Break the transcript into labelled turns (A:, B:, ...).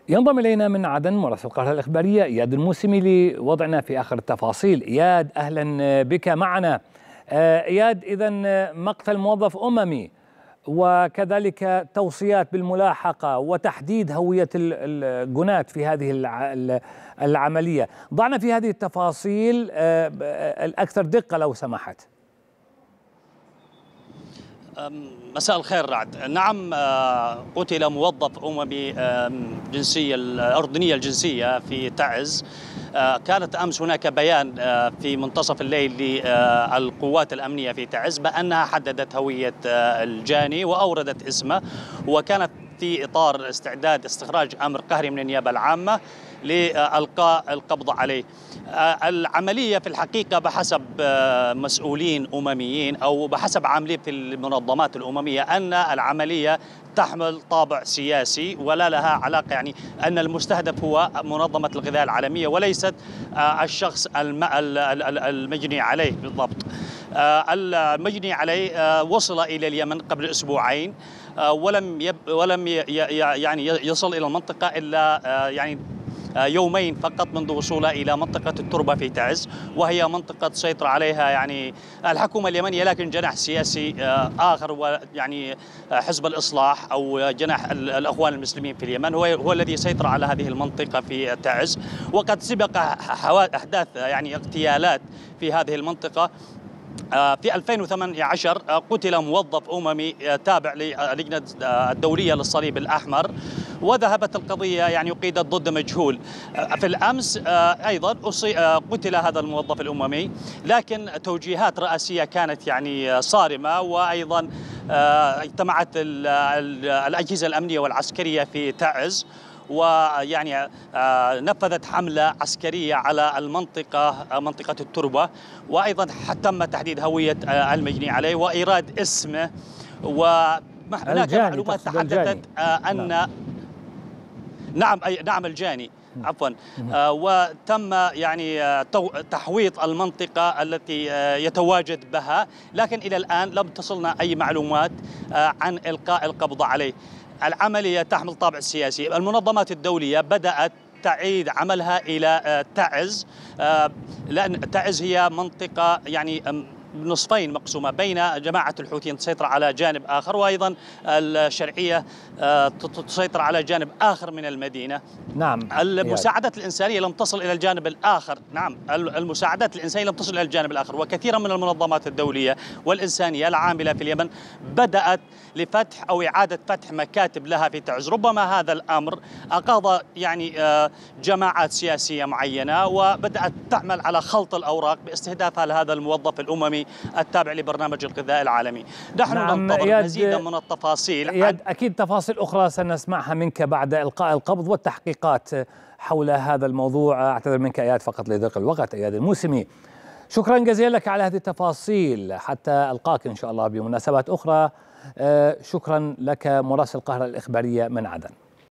A: ينضم إلينا من عدن مراسل القاهرة الإخبارية إياد الموسمي لوضعنا في آخر التفاصيل. إياد، أهلا بك معنا. إياد، إذن مقتل موظف أممي وكذلك توصيات بالملاحقة وتحديد هوية الجناة في هذه العملية، ضعنا في هذه التفاصيل الأكثر دقة لو سمحت.
B: مساء الخير رعد. نعم، قتل موظف أممي جنسية الأردنية الجنسية في تعز. كانت أمس هناك بيان في منتصف الليل للقوات الأمنية في تعز بأنها حددت هوية الجاني وأوردت اسمه، وكانت في إطار استعداد استخراج أمر قهري من النيابة العامة لإلقاء القبض عليه. العملية في الحقيقة بحسب مسؤولين أمميين أو بحسب عاملين في المنظمات الأممية أن العملية تحمل طابع سياسي ولا لها علاقة، يعني أن المستهدف هو منظمة الغذاء العالمية وليست الشخص المجني عليه بالضبط. المجني عليه وصل إلى اليمن قبل أسبوعين، ولم يعني يصل إلى المنطقة إلا يعني يومين فقط منذ وصوله إلى منطقة التربة في تعز، وهي منطقة تسيطر عليها يعني الحكومة اليمنية، لكن جناح سياسي آخر ويعني حزب الإصلاح أو جناح الأخوان المسلمين في اليمن هو الذي سيطر على هذه المنطقة في تعز. وقد سبق أحداث يعني اغتيالات في هذه المنطقة. في 2018 قتل موظف أممي تابع للجنة الدولية للصليب الأحمر، وذهبت القضية يعني قيدت ضد مجهول. في الأمس أيضا قتل هذا الموظف الأممي، لكن توجيهات رئاسية كانت يعني صارمة، وأيضا اجتمعت الأجهزة الأمنية والعسكرية في تعز ويعني نفذت حملة عسكرية على منطقة التربة، وأيضا تم تحديد هوية المجني عليه وإيراد اسمه. وهناك معلومات تحدثت أن نعم الجاني عفوا. وتم يعني تحويط المنطقة التي يتواجد بها، لكن إلى الآن لم تصلنا أي معلومات عن إلقاء القبض عليه. العملية تحمل طابع سياسي. المنظمات الدولية بدأت تعيد عملها إلى تعز، لأن تعز هي منطقة يعني نصفين مقسومة بين جماعة الحوثيين تسيطر على جانب آخر، وأيضا الشرعية تسيطر على جانب آخر من المدينة.
A: نعم.
B: المساعدات الإنسانية لم تصل إلى الجانب الآخر. نعم، المساعدات الإنسانية لم تصل إلى الجانب الآخر، وكثيرا من المنظمات الدولية والإنسانية العاملة في اليمن بدأت لفتح أو إعادة فتح مكاتب لها في تعز. ربما هذا الأمر أغاض يعني جماعات سياسية معينة، وبدأت تعمل على خلط الأوراق باستهدافها لهذا الموظف الأممي التابع لبرنامج الغذاء العالمي. نحن ننتظر مزيدا من التفاصيل.
A: أكيد تفاصيل أخرى سنسمعها منك بعد إلقاء القبض والتحقيقات حول هذا الموضوع. أعتذر منك إياد فقط لضيق الوقت. إياد الموسمي، شكرا جزيلا لك على هذه التفاصيل، حتى ألقاك إن شاء الله بمناسبات أخرى. شكرا لك مراسل القاهرة الإخبارية من عدن.